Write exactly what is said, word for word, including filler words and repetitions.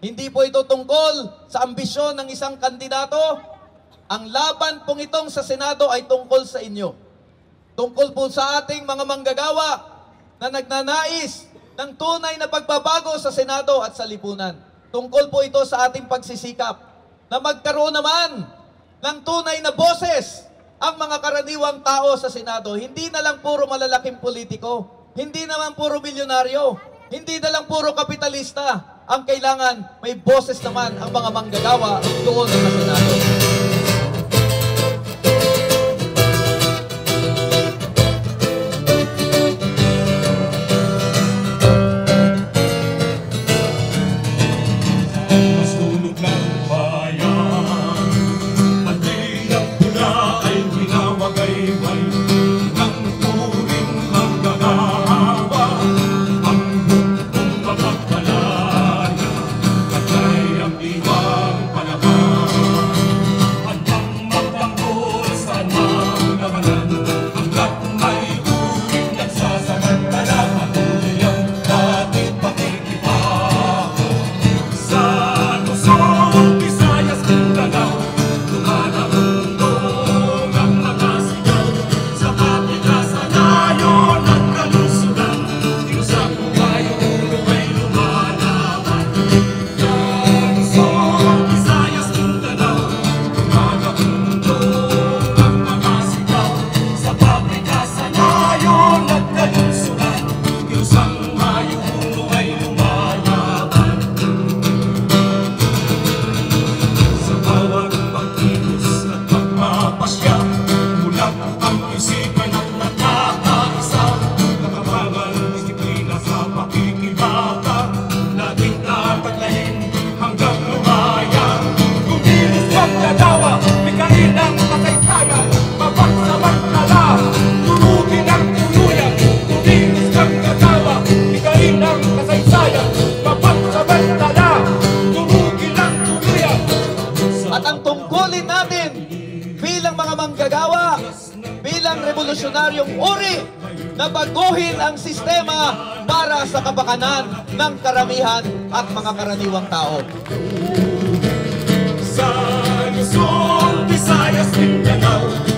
Hindi po ito tungkol sa ambisyon ng isang kandidato. Ang laban pong itong sa Senado ay tungkol sa inyo. Tungkol po sa ating mga manggagawa na nagnanais ng tunay na pagbabago sa Senado at sa lipunan. Tungkol po ito sa ating pagsisikap na magkaroon naman ng tunay na boses ang mga karaniwang tao sa Senado. Hindi na lang puro malalaking politiko, hindi naman puro milyonaryo, hindi na lang puro kapitalista. Ang kailangan, may boses naman ang mga manggagawa doon sa Senado. Manggagawa bilang revolusyonaryong uri na baguhin ang sistema para sa kapakanan ng karamihan at mga karaniwang tao. Sa Luzon, Visayas, Mindanao,